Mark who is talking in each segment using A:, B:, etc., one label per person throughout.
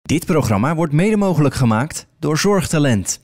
A: Dit programma wordt mede mogelijk gemaakt door Zorgtalent.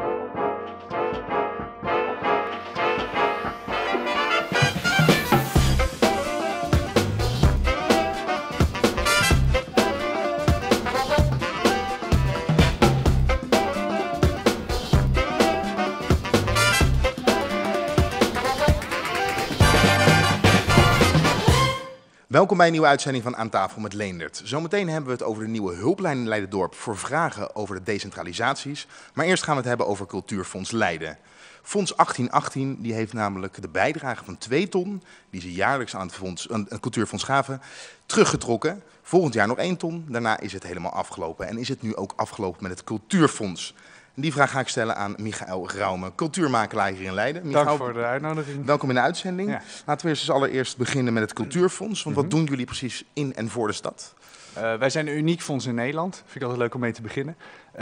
B: Welkom bij een nieuwe uitzending van Aan tafel met Leendert. Zometeen hebben we het over de nieuwe hulplijn in Leiden-Dorp voor vragen over de decentralisaties. Maar eerst gaan we het hebben over Cultuurfonds Leiden. Fonds 1818 die heeft namelijk de bijdrage van 2 ton, die ze jaarlijks aan het Cultuurfonds gaven, teruggetrokken. Volgend jaar nog 1 ton, daarna is het helemaal afgelopen. En is het nu ook afgelopen met het Cultuurfonds? En die vraag ga ik stellen aan Michael Raume, cultuurmakelaar hier in Leiden. Michael,
C: dank voor de uitnodiging.
B: Welkom in de uitzending.
C: Ja.
B: Laten we eerst allereerst beginnen met het Cultuurfonds. Want wat doen jullie precies in en voor de stad?
C: Wij zijn een uniek fonds in Nederland. Vind ik altijd leuk om mee te beginnen.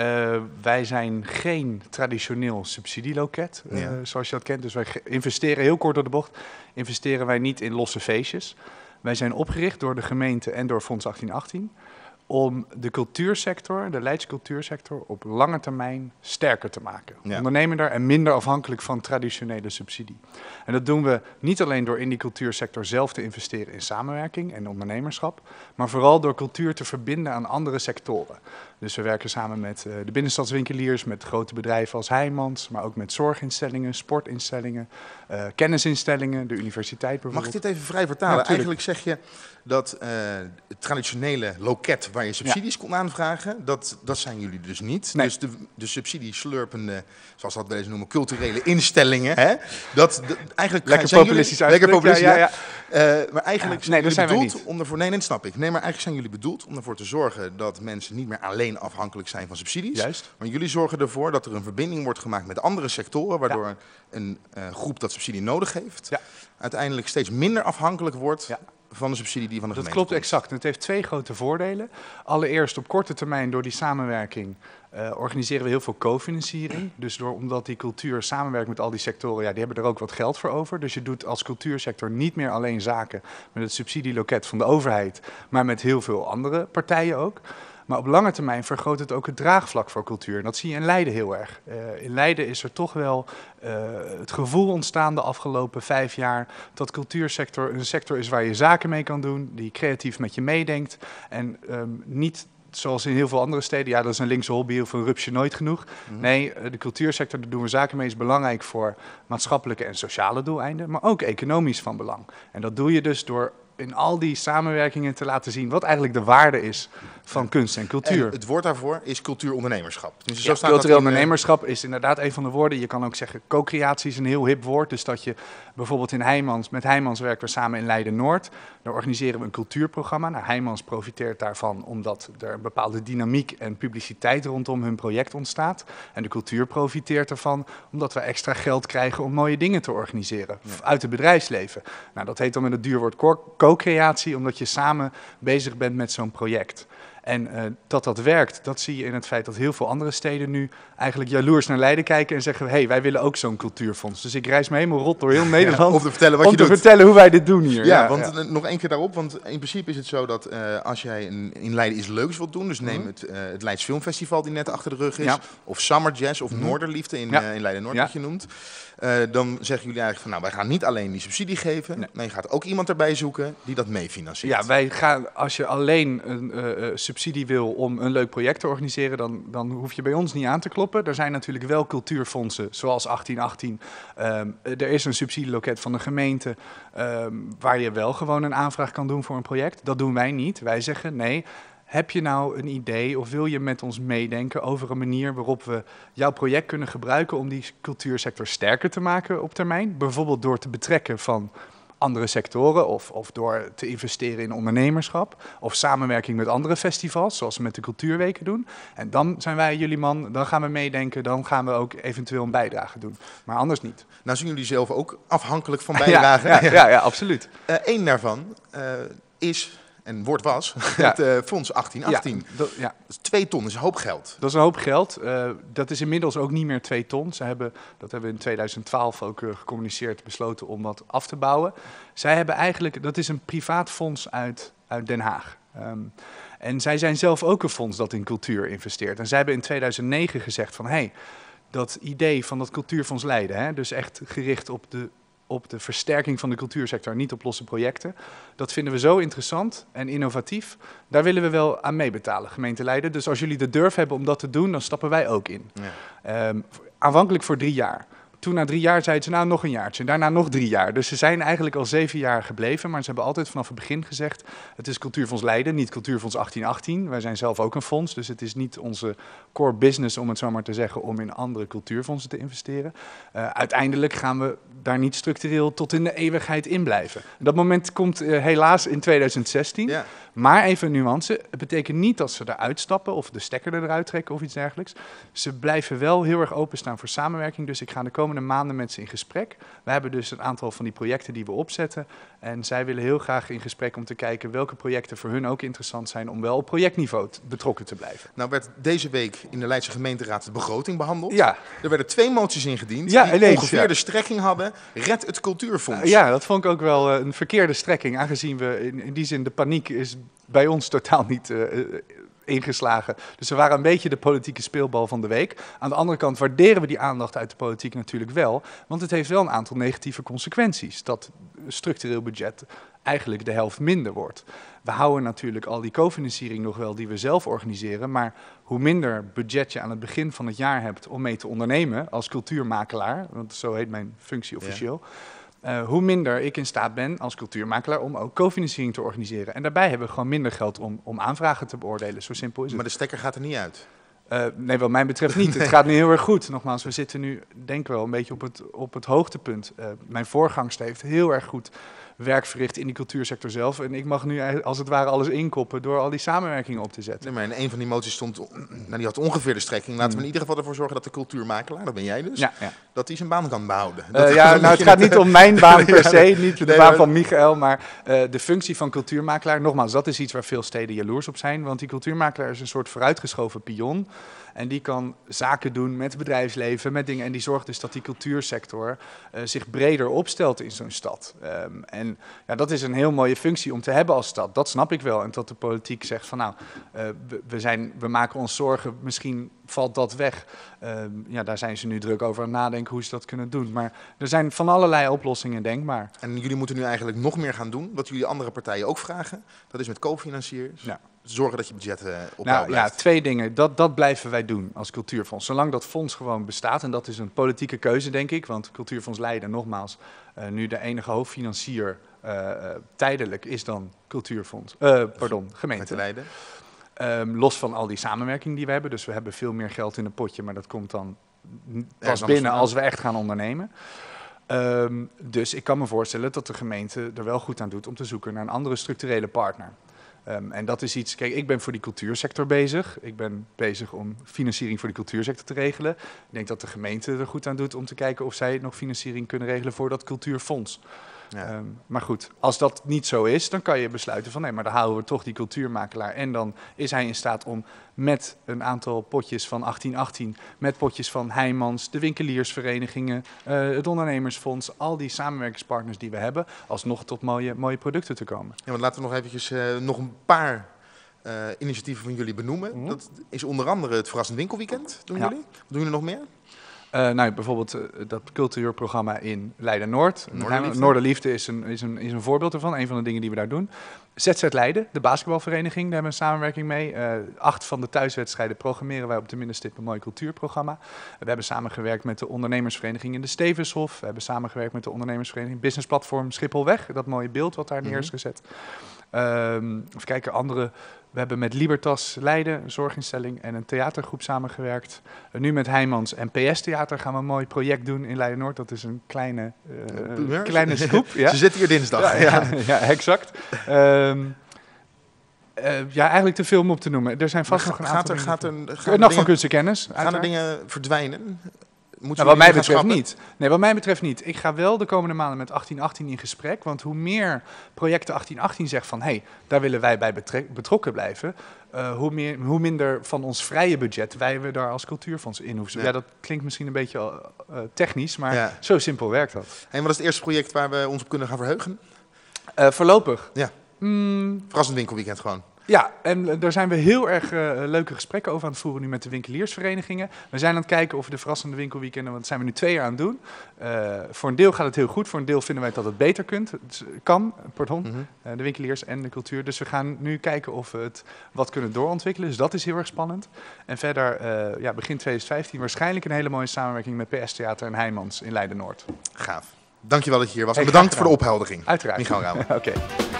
C: Wij zijn geen traditioneel subsidieloket, zoals je dat kent. Dus wij investeren, heel kort door de bocht, investeren wij niet in losse feestjes. Wij zijn opgericht door de gemeente en door Fonds 1818... om de cultuursector, de Leidse cultuursector, op lange termijn sterker te maken. Ja. Ondernemender en minder afhankelijk van traditionele subsidie. En dat doen we niet alleen door in die cultuursector zelf te investeren in samenwerking en ondernemerschap, maar vooral door cultuur te verbinden aan andere sectoren. Dus we werken samen met de binnenstadswinkeliers, met grote bedrijven als Heijmans, maar ook met zorginstellingen, sportinstellingen, kennisinstellingen, de universiteit bijvoorbeeld.
B: Mag ik dit even vrij vertalen? Ja, eigenlijk zeg je dat het traditionele loket waar je subsidies kon aanvragen, dat zijn jullie dus niet. Nee. Dus de subsidieslurpende, zoals dat wel eens noemen, culturele instellingen. Hè? Eigenlijk
C: lekker populistisch uitgedrukt.
B: Ja. Maar eigenlijk zijn jullie bedoeld om ervoor. Nee, dat snap ik. Nee, maar eigenlijk zijn jullie bedoeld om ervoor te zorgen dat mensen niet meer alleen afhankelijk zijn van subsidies.
C: Juist.
B: Maar jullie zorgen ervoor dat er een verbinding wordt gemaakt met andere sectoren, waardoor een groep dat subsidie nodig heeft, uiteindelijk steeds minder afhankelijk wordt van de subsidie die van de gemeente
C: komt. Dat klopt exact. Het heeft 2 grote voordelen. Allereerst op korte termijn door die samenwerking organiseren we heel veel cofinanciering. Dus omdat die cultuur samenwerkt met al die sectoren, die hebben er ook wat geld voor over. Dus je doet als cultuursector niet meer alleen zaken met het subsidieloket van de overheid, maar met heel veel andere partijen ook. Maar op lange termijn vergroot het ook het draagvlak voor cultuur. En dat zie je in Leiden heel erg. In Leiden is er toch wel het gevoel ontstaan de afgelopen 5 jaar dat cultuursector een sector is waar je zaken mee kan doen, die creatief met je meedenkt en niet zoals in heel veel andere steden, dat is een linkse hobby of een rupsje nooit genoeg. Nee, de cultuursector, daar doen we zaken mee, is belangrijk voor maatschappelijke en sociale doeleinden, maar ook economisch van belang. En dat doe je dus door in al die samenwerkingen te laten zien wat eigenlijk de waarde is van kunst en cultuur.
B: En het woord daarvoor is cultuurondernemerschap. Dus
C: zo staat cultureel ondernemerschap is inderdaad een van de woorden. Je kan ook zeggen co-creatie is een heel hip woord. Dus dat je bijvoorbeeld met Heijmans werken we samen in Leiden-Noord. Daar organiseren we een cultuurprogramma. Nou, Heijmans profiteert daarvan omdat er een bepaalde dynamiek en publiciteit rondom hun project ontstaat. En de cultuur profiteert ervan omdat we extra geld krijgen om mooie dingen te organiseren uit het bedrijfsleven. Nou, dat heet dan met het duurwoord co-creatie, omdat je samen bezig bent met zo'n project. En dat werkt, dat zie je in het feit dat heel veel andere steden nu eigenlijk jaloers naar Leiden kijken en zeggen, hey, wij willen ook zo'n cultuurfonds. Dus ik reis me helemaal rot door heel Nederland
B: om te vertellen wat je doet.
C: Vertellen hoe wij dit doen hier.
B: Ja, want nog 1 keer daarop, want in principe is het zo dat als jij in Leiden iets leuks wilt doen, dus neem het Leids Filmfestival die net achter de rug is, of Summer Jazz of Noorderliefde in Leiden-Noord wat je noemt. Dan zeggen jullie eigenlijk van, nou, wij gaan niet alleen die subsidie geven, maar je gaat ook iemand erbij zoeken die dat meefinanciert.
C: Ja, wij gaan, als je alleen een subsidie wil om een leuk project te organiseren, dan hoef je bij ons niet aan te kloppen. Er zijn natuurlijk wel cultuurfondsen, zoals 1818. Er is een subsidieloket van de gemeente waar je wel gewoon een aanvraag kan doen voor een project. Dat doen wij niet. Wij zeggen, nee, heb je nou een idee of wil je met ons meedenken over een manier waarop we jouw project kunnen gebruiken om die cultuursector sterker te maken op termijn? Bijvoorbeeld door te betrekken van andere sectoren of door te investeren in ondernemerschap of samenwerking met andere festivals, zoals we met de cultuurweken doen. En dan zijn wij jullie man, dan gaan we meedenken, dan gaan we ook eventueel een bijdrage doen. Maar anders niet.
B: Nou zijn jullie zelf ook afhankelijk van bijdragen.
C: Ja, absoluut.
B: Eén daarvan is en was het Fonds 1818. Dat is 2 ton, dat is een hoop geld.
C: Dat is een hoop geld. Dat is inmiddels ook niet meer 2 ton. Dat hebben we in 2012 ook gecommuniceerd, besloten om dat af te bouwen. Zij hebben eigenlijk, dat is een privaat fonds uit Den Haag. En zij zijn zelf ook een fonds dat in cultuur investeert. En zij hebben in 2009 gezegd van, hey, dat idee van dat Cultuurfonds Leiden, hè, dus echt gericht op de versterking van de cultuursector, niet op losse projecten. Dat vinden we zo interessant en innovatief. Daar willen we wel aan meebetalen, gemeente Leiden. Dus als jullie de durf hebben om dat te doen, dan stappen wij ook in. Ja. Aanvankelijk voor 3 jaar. Toen na 3 jaar zeiden ze, nou nog een jaartje. Daarna nog 3 jaar. Dus ze zijn eigenlijk al 7 jaar gebleven. Maar ze hebben altijd vanaf het begin gezegd, het is Cultuurfonds Leiden, niet Cultuurfonds 1818. Wij zijn zelf ook een fonds. Dus het is niet onze core business, om het zo maar te zeggen, om in andere cultuurfondsen te investeren. Uiteindelijk gaan we daar niet structureel tot in de eeuwigheid in blijven. Dat moment komt helaas in 2016. Ja. Maar even een nuance. Het betekent niet dat ze eruit stappen of de stekker eruit trekken of iets dergelijks. Ze blijven wel heel erg openstaan voor samenwerking. Dus ik ga de komende maanden met ze in gesprek. We hebben dus een aantal van die projecten die we opzetten. En zij willen heel graag in gesprek om te kijken welke projecten voor hun ook interessant zijn om wel op projectniveau betrokken te blijven.
B: Nou werd deze week in de Leidse gemeenteraad de begroting behandeld.
C: Ja.
B: Er werden 2 moties ingediend
C: die
B: ongeveer de strekking hadden, red het cultuurfonds.
C: Ja, dat vond ik ook wel een verkeerde strekking, aangezien we in die zin de paniek is bij ons totaal niet ingeslagen. Dus we waren een beetje de politieke speelbal van de week. Aan de andere kant waarderen we die aandacht uit de politiek natuurlijk wel, want het heeft wel een aantal negatieve consequenties. Dat structureel budget eigenlijk de helft minder wordt. We houden natuurlijk al die cofinanciering nog wel die we zelf organiseren, maar hoe minder budget je aan het begin van het jaar hebt om mee te ondernemen als cultuurmakelaar, want zo heet mijn functie officieel, hoe minder ik in staat ben als cultuurmakelaar om ook cofinanciering te organiseren. En daarbij hebben we gewoon minder geld om aanvragen te beoordelen. Zo simpel is het.
B: Maar de stekker gaat er niet uit?
C: Nee, wat mij betreft niet. Het gaat nu heel erg goed. Nogmaals, we zitten nu, denk ik wel, een beetje op het hoogtepunt. Mijn voorgangster heeft heel erg goed werk verricht in die cultuursector zelf. En ik mag nu als het ware alles inkoppen door al die samenwerkingen op te zetten.
B: Nee, maar in een van die moties stond, die had ongeveer de strekking. Laten we in ieder geval ervoor zorgen dat de cultuurmakelaar, dat ben jij dus, dat hij zijn baan kan behouden.
C: Het gaat niet om mijn baan per se, niet de baan van Michael, maar de functie van cultuurmakelaar. Nogmaals, dat is iets waar veel steden jaloers op zijn, want die cultuurmakelaar is een soort vooruitgeschoven pion. En die kan zaken doen met het bedrijfsleven, met dingen. En die zorgt dus dat die cultuursector zich breder opstelt in zo'n stad. En dat is een heel mooie functie om te hebben als stad. Dat snap ik wel. En dat de politiek zegt van nou, we maken ons zorgen, misschien valt dat weg. Daar zijn ze nu druk over aan het nadenken hoe ze dat kunnen doen. Maar er zijn van allerlei oplossingen denkbaar.
B: En jullie moeten nu eigenlijk nog meer gaan doen, wat jullie andere partijen ook vragen. Dat is met cofinanciers. Ja. Zorgen dat je budget op peil blijft. Ja,
C: 2 dingen. Dat blijven wij doen als cultuurfonds. Zolang dat fonds gewoon bestaat, en dat is een politieke keuze, denk ik. Want Cultuurfonds Leiden, nogmaals, nu de enige hoofdfinancier tijdelijk is dan gemeente
B: Leiden.
C: Los van al die samenwerking die we hebben. Dus we hebben veel meer geld in een potje, maar dat komt dan pas binnen als we echt gaan ondernemen. Dus ik kan me voorstellen dat de gemeente er wel goed aan doet om te zoeken naar een andere structurele partner. En dat is iets, kijk, ik ben voor die cultuursector bezig. Ik ben bezig om financiering voor die cultuursector te regelen. Ik denk dat de gemeente er goed aan doet om te kijken of zij nog financiering kunnen regelen voor dat cultuurfonds. Ja. Maar goed, als dat niet zo is, dan kan je besluiten van nee, maar dan houden we toch die cultuurmakelaar. En dan is hij in staat om met een aantal potjes van 1818, met potjes van Heijmans, de winkeliersverenigingen, het ondernemersfonds, al die samenwerkingspartners die we hebben, alsnog tot mooie producten te komen.
B: Ja, want laten we nog eventjes nog een paar initiatieven van jullie benoemen. Mm-hmm. Dat is onder andere het Verrassend Winkelweekend, doen jullie? Wat doen jullie nog meer?
C: Bijvoorbeeld dat cultuurprogramma in Leiden-Noord. Noorderliefde is een voorbeeld ervan, een van de dingen die we daar doen. ZZ Leiden, de basketbalvereniging, daar hebben we een samenwerking mee. 8 van de thuiswedstrijden programmeren wij op de Middenstip een mooi cultuurprogramma. We hebben samengewerkt met de ondernemersvereniging in de Stevenshof. We hebben samengewerkt met de ondernemersvereniging Business Platform Schipholweg. Dat mooie beeld wat daar neer is gezet. Even kijken, andere. We hebben met Libertas Leiden, een zorginstelling, en een theatergroep samengewerkt. Nu met Heijmans en PS Theater gaan we een mooi project doen in Leiden-Noord. Dat is een kleine scoop. Ja.
B: Ze zitten hier dinsdag.
C: Ja, exact. Eigenlijk te veel om op te noemen. Er zijn vast nog een aantal Nacht van Kunst en Kennis.
B: Gaan er dingen verdwijnen?
C: Wat mij betreft niet. Nee, wat mij betreft niet. Ik ga wel de komende maanden met 1818 in gesprek. Want hoe meer projecten 1818 zegt van hey, daar willen wij bij betrokken blijven. Hoe minder van ons vrije budget we daar als cultuurfonds in hoeven. Ja, dat klinkt misschien een beetje technisch, maar zo simpel werkt dat.
B: En wat is het eerste project waar we ons op kunnen gaan verheugen?
C: Voorlopig?
B: Ja. Verrassend Winkelweekend gewoon.
C: Ja, en daar zijn we heel erg leuke gesprekken over aan het voeren nu met de winkeliersverenigingen. We zijn aan het kijken of we de verrassende winkelweekenden, want dat zijn we nu 2 jaar aan het doen. Voor een deel gaat het heel goed, voor een deel vinden wij dat het beter kan, de winkeliers en de cultuur. Dus we gaan nu kijken of we het wat kunnen doorontwikkelen, dus dat is heel erg spannend. En verder, begin 2015 waarschijnlijk een hele mooie samenwerking met PS Theater en Heijmans in Leiden-Noord.
B: Gaaf. Dankjewel dat je hier was en bedankt voor de opheldering.
C: Uiteraard.
B: Michael Rauwe.
C: Oké.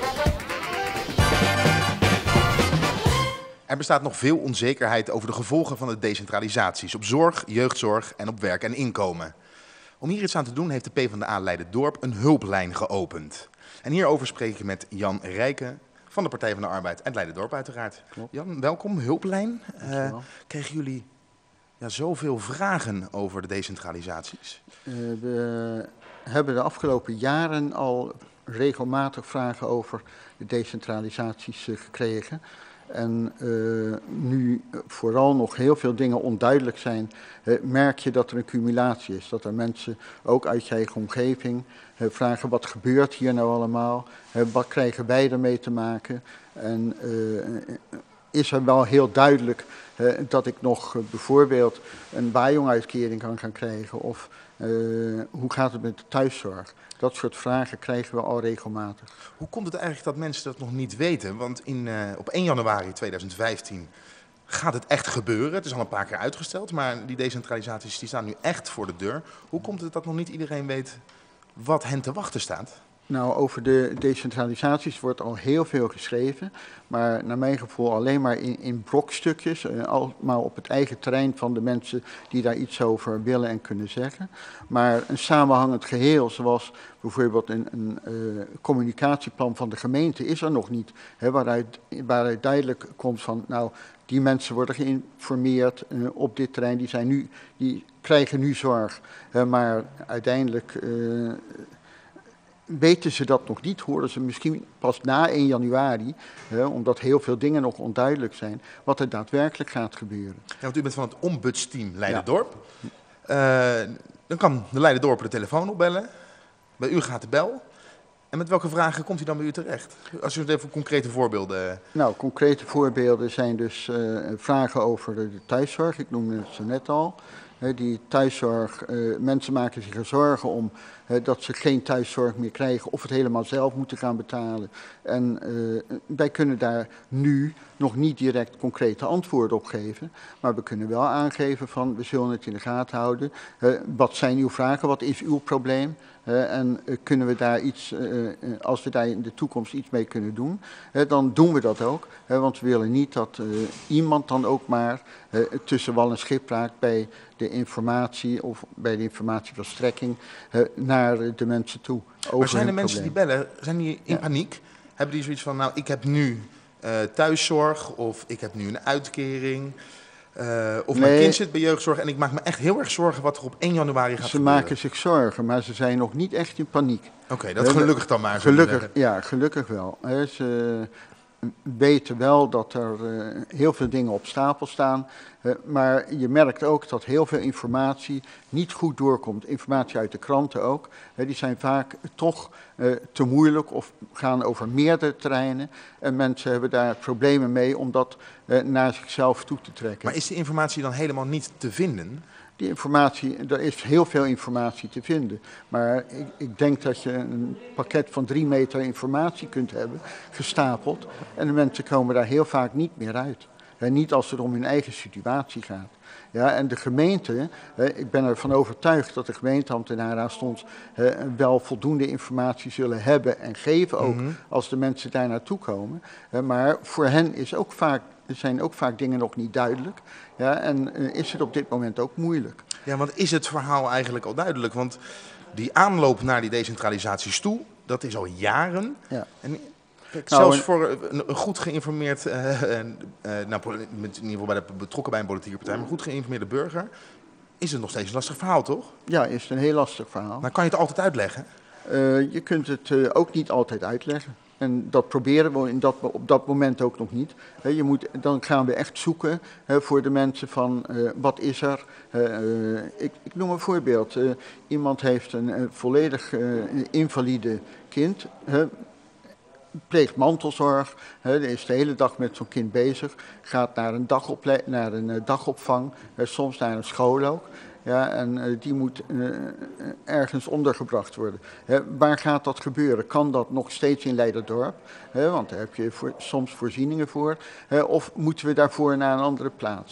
B: Er bestaat nog veel onzekerheid over de gevolgen van de decentralisaties op zorg, jeugdzorg en op werk en inkomen. Om hier iets aan te doen heeft de PvdA Leiden-Dorp een hulplijn geopend. En hierover spreek ik met Jan Rijken van de Partij van de Arbeid en Leiden-Dorp uiteraard.
D: Klopt.
B: Jan, welkom, hulplijn.
D: Dankjewel.
B: Kregen jullie zoveel vragen over de decentralisaties?
D: We hebben de afgelopen jaren al regelmatig vragen over de decentralisaties gekregen. En nu vooral nog heel veel dingen onduidelijk zijn, merk je dat er een cumulatie is. Dat er mensen, ook uit je eigen omgeving, vragen wat gebeurt hier nou allemaal? Wat krijgen wij ermee te maken? En is er wel heel duidelijk dat ik nog bijvoorbeeld een Bajong-uitkering kan gaan krijgen? Of hoe gaat het met de thuiszorg? Dat soort vragen krijgen we al regelmatig.
B: Hoe komt het eigenlijk dat mensen dat nog niet weten? Want op 1 januari 2015 gaat het echt gebeuren. Het is al een paar keer uitgesteld, maar die decentralisaties die staan nu echt voor de deur. Hoe komt het dat nog niet iedereen weet wat hen te wachten staat?
D: Nou, over de decentralisaties wordt al heel veel geschreven, maar naar mijn gevoel alleen maar in brokstukjes, allemaal op het eigen terrein van de mensen die daar iets over willen en kunnen zeggen. Maar een samenhangend geheel, zoals bijvoorbeeld een communicatieplan van de gemeente, is er nog niet. Hè, waaruit duidelijk komt van, nou, die mensen worden geïnformeerd op dit terrein, die krijgen nu zorg, maar uiteindelijk weten ze dat nog niet, horen ze misschien pas na 1 januari, omdat heel veel dingen nog onduidelijk zijn, wat er daadwerkelijk gaat gebeuren.
B: Ja, want u bent van het ombudsteam Leiden-Dorp. Ja. Dan kan de Leiden-Dorper de telefoon opbellen, bij u gaat de bel. En met welke vragen komt u dan bij u terecht? Als u even concrete voorbeelden...
D: Nou, concrete voorbeelden zijn dus vragen over de thuiszorg, ik noemde het zo net al. Die thuiszorg, mensen maken zich er zorgen om dat ze geen thuiszorg meer krijgen of het helemaal zelf moeten gaan betalen. En wij kunnen daar nu nog niet direct concrete antwoorden op geven, maar we kunnen wel aangeven van we zullen het in de gaten houden. Wat zijn uw vragen, wat is uw probleem? En kunnen we daar iets, als we daar in de toekomst iets mee kunnen doen, dan doen we dat ook. Want we willen niet dat iemand dan ook maar tussen wal en schip raakt bij de informatie of bij de informatieverstrekking naar de mensen toe.
B: Maar zijn er mensen die bellen, zijn die in paniek? Hebben die zoiets van, nou ik heb nu thuiszorg of ik heb nu een uitkering... of mijn kind zit bij jeugdzorg en ik maak me echt heel erg zorgen wat er op 1 januari gaat gebeuren.
D: Ze maken zich zorgen, maar ze zijn nog niet echt in paniek.
B: Oké, dat is gelukkig dan maar.
D: Gelukkig, ja, gelukkig wel. Ze weten wel dat er heel veel dingen op stapel staan. Maar je merkt ook dat heel veel informatie niet goed doorkomt. Informatie uit de kranten ook. Die zijn vaak toch te moeilijk of gaan over meerdere terreinen. En mensen hebben daar problemen mee om dat naar zichzelf toe te trekken.
B: Maar is die informatie dan helemaal niet te vinden?
D: Die informatie, er is heel veel informatie te vinden. Maar ik denk dat je een pakket van 3 meter informatie kunt hebben, gestapeld. En de mensen komen daar heel vaak niet meer uit. Niet als het om hun eigen situatie gaat. Ja, en de gemeente, ik ben ervan overtuigd dat de gemeenteambtenaren aanstonds wel voldoende informatie zullen hebben en geven ook als de mensen daar naartoe komen. Maar voor hen zijn ook vaak dingen nog niet duidelijk. Ja, en is het op dit moment ook moeilijk.
B: Ja, want is het verhaal eigenlijk al duidelijk? Want die aanloop naar die decentralisaties toe, dat is al jaren. Ja. En zelfs voor een goed geïnformeerd, in ieder geval betrokken bij een politieke partij, maar een goed geïnformeerde burger, is het nog steeds een lastig verhaal, toch?
D: Ja, is het een heel lastig verhaal.
B: Maar kan je het altijd uitleggen?
D: Je kunt het ook niet altijd uitleggen. En dat proberen we op dat moment ook nog niet. Dan gaan we echt zoeken voor de mensen van wat is er. Ik noem een voorbeeld. Iemand heeft een volledig invalide kind. pleegt mantelzorg, is de hele dag met zo'n kind bezig, gaat naar een dagopvang, soms naar een school ook. Ja, en die moet ergens ondergebracht worden. Waar gaat dat gebeuren? Kan dat nog steeds in Leiderdorp? Want daar heb je soms voorzieningen voor. Of moeten we daarvoor naar een andere plaats?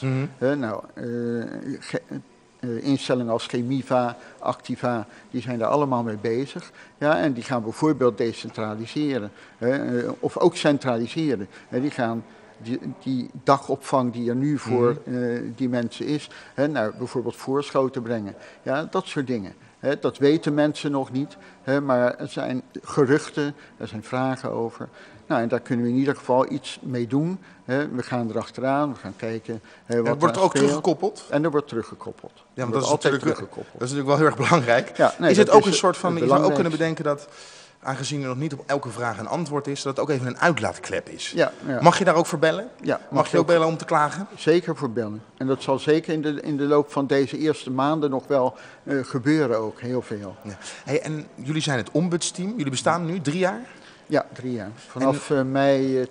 D: Instellingen als Chemiva, Activa, die zijn daar allemaal mee bezig. Ja, en die gaan bijvoorbeeld decentraliseren. Of ook centraliseren. Die gaan die dagopvang die er nu voor die mensen is, naar bijvoorbeeld Voorschoten brengen. Ja, dat soort dingen. Dat weten mensen nog niet, maar er zijn geruchten, er zijn vragen over. Nou, en daar kunnen we in ieder geval iets mee doen. We gaan erachteraan, we gaan kijken wat
B: er wordt ook teruggekoppeld?
D: En er wordt teruggekoppeld.
B: Ja, want dat is natuurlijk wel heel erg belangrijk.
D: Ja, nee,
B: is het ook een soort van, je zou ook kunnen bedenken dat, aangezien er nog niet op elke vraag een antwoord is, dat het ook even een uitlaatklep is.
D: Ja.
B: Mag je daar ook voor bellen?
D: Ja.
B: Mag je ook bellen om te klagen?
D: Zeker voor bellen. En dat zal zeker in de loop van deze eerste maanden nog wel gebeuren ook, heel veel.
B: Ja. Hey, en jullie zijn het ombudsteam, jullie bestaan nu 3 jaar?
D: Ja, 3 jaar. Vanaf mei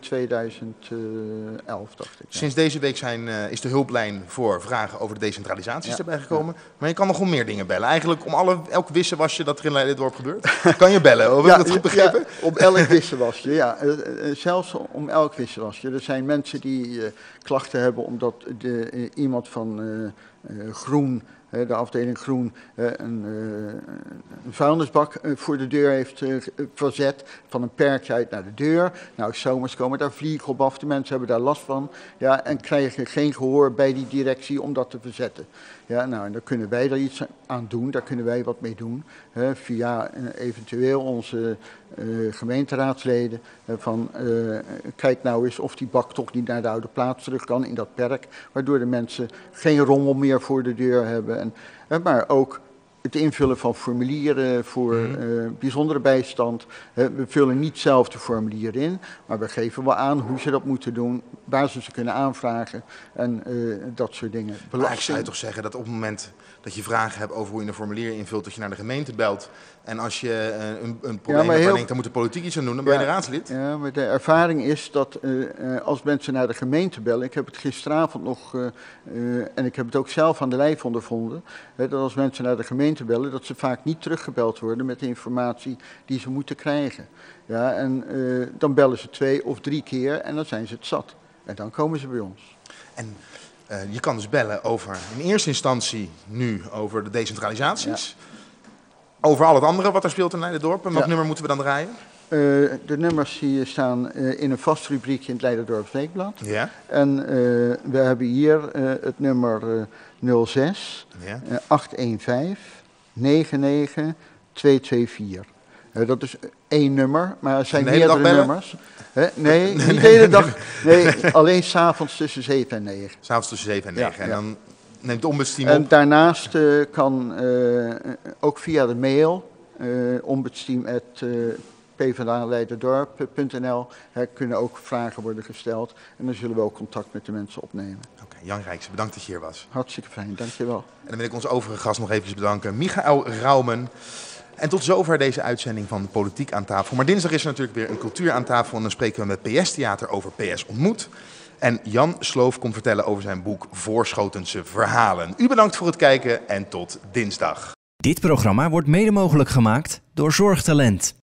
D: 2011, dacht ik. Ja.
B: Sinds deze week is de hulplijn voor vragen over de decentralisaties erbij gekomen. Maar je kan nog wel meer dingen bellen. Eigenlijk om elk wisselwasje dat er in Leiderdorp gebeurt, kan je bellen. Heb ik dat goed begrepen?
D: Ja, om elk wisselwasje, ja. Zelfs om elk wisselwasje. Er zijn mensen die klachten hebben omdat iemand van Groen, de afdeling Groen, een vuilnisbak voor de deur heeft verzet, van een perkje uit naar de deur. Nou, zomers komen daar vliegen op af, de mensen hebben daar last van, ja, en krijgen geen gehoor bij die directie om dat te verzetten. Ja, nou, en dan kunnen wij daar iets aan doen, daar kunnen wij wat mee doen, via eventueel onze gemeenteraadsleden, kijk nou eens of die bak toch niet naar de oude plaats terug kan in dat perk, waardoor de mensen geen rommel meer voor de deur hebben. Maar ook het invullen van formulieren voor bijzondere bijstand. We vullen niet zelf de formulieren in, maar we geven wel aan hoe ze dat moeten doen, waar ze kunnen aanvragen en dat soort dingen.
B: Maar ik zou je toch zeggen dat op het moment dat je vragen hebt over hoe je een formulier invult, dat je naar de gemeente belt. En als je een probleem hebt, denkt, dan moet de politiek iets aan doen, dan ben je de raadslid. Ja,
D: maar de ervaring is dat als mensen naar de gemeente bellen, ik heb het gisteravond nog, en ik heb het ook zelf aan de lijf ondervonden, dat als mensen naar de gemeente bellen, dat ze vaak niet teruggebeld worden met de informatie die ze moeten krijgen. Ja, en dan bellen ze 2 of 3 keer en dan zijn ze het zat. En dan komen ze bij ons.
B: En je kan dus bellen over, in eerste instantie nu, over de decentralisaties. Ja. Over al het andere wat er speelt in Leiderdorp. En wat nummer moeten we dan draaien?
D: De nummers die staan in een vast rubriekje in het Leiderdorps Weekblad. Ja. En we hebben hier het nummer 06 815 99 224. Dat is 1 nummer, maar er zijn meerdere nummers. Nee, niet de hele dag. Nee, alleen 's avonds tussen 7 en 9.
B: 's Avonds tussen 7 en 9. En dan neemt de ombudsteam
D: op. En daarnaast kan ook via de mail ombudsteam@pvdaleiderdorp.nl kunnen ook vragen worden gesteld. En dan zullen we ook contact met de mensen opnemen.
B: Oké, Jan Rijksen, bedankt dat je hier was.
D: Hartstikke fijn, dankjewel.
B: En dan wil ik onze overige gast nog eventjes bedanken. Michael Raumen. En tot zover deze uitzending van Politiek aan tafel. Maar dinsdag is er natuurlijk weer een cultuur aan tafel. En dan spreken we met PS Theater over PS Ontmoet. En Jan Sloof komt vertellen over zijn boek Voorschotense Verhalen. U bedankt voor het kijken en tot dinsdag.
A: Dit programma wordt mede mogelijk gemaakt door Zorgtalent.